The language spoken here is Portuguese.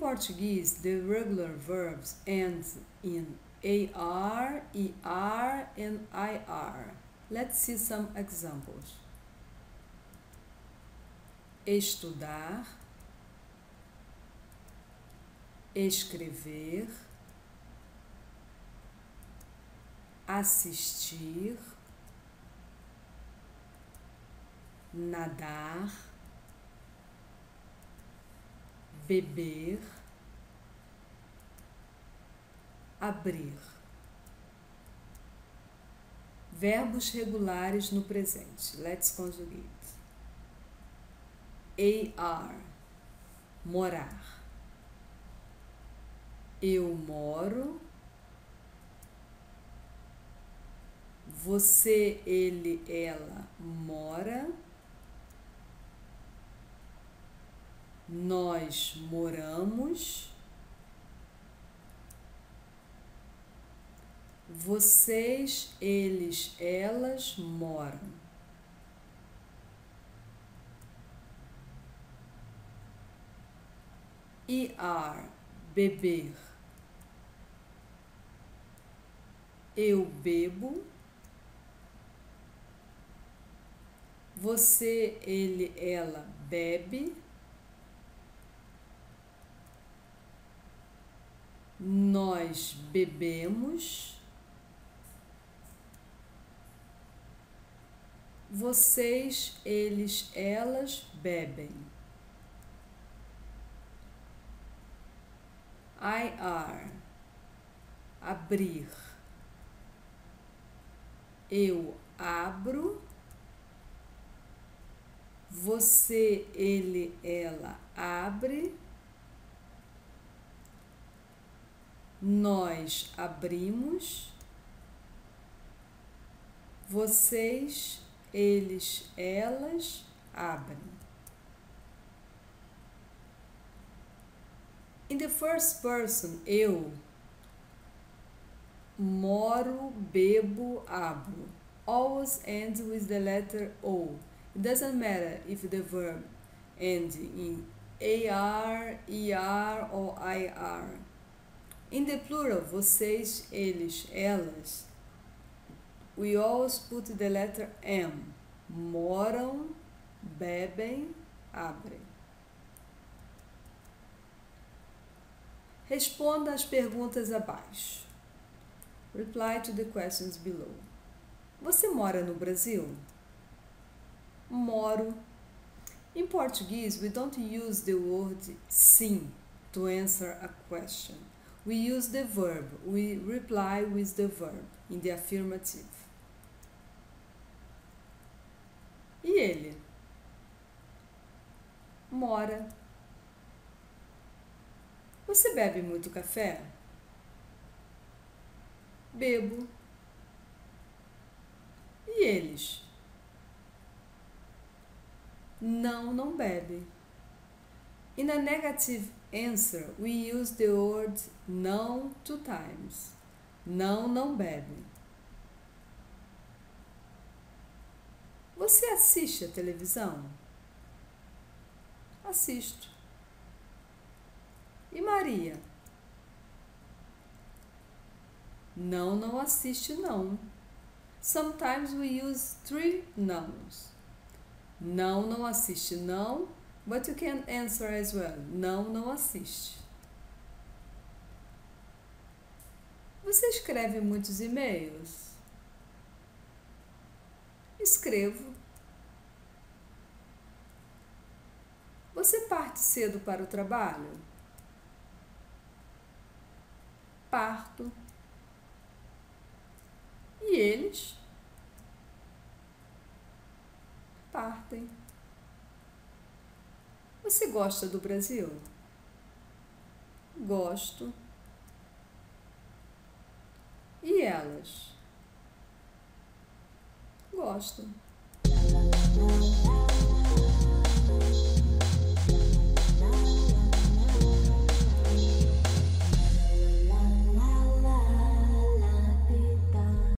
Portuguese, the regular verbs end in AR, ER, and IR. Let's see some examples. Estudar, escrever, assistir, nadar, beber, abrir. Verbos regulares no presente. Let's conjugate. AR, morar. Eu moro. Você, ele, ela mora. Nós moramos. Vocês, eles, elas moram. ER, beber. Eu bebo. Você, ele, ela bebe. Nós bebemos. Vocês, eles, elas bebem. IR, abrir. Eu abro. Você, ele, ela abre. Nós abrimos. Vocês, eles, elas abrem. In the first person, eu moro, bebo, abro. Always ends with the letter O. It doesn't matter if the verb ends in AR, ER or IR. In the plural, vocês, eles, elas, we always put the letter M. Moram, bebem, abrem. Responda às perguntas abaixo. Reply to the questions below. Você mora no Brasil? Moro. In Portuguese, we don't use the word sim to answer a question. We use the verb. We reply with the verb in the affirmative. E ele? Mora. Você bebe muito café? Bebo. E eles? Não bebe. In a negative answer, we use the word não 2 times. Não bebe. Você assiste a televisão? Assisto. E Maria? Não assiste não. Sometimes we use 3 nouns. Não assiste não, but you can answer as well. Não assiste. Você escreve muitos e-mails? Escrevo. Você parte cedo para o trabalho? Parto. E eles? Partem. Você gosta do Brasil? Gosto. E elas? Gostam.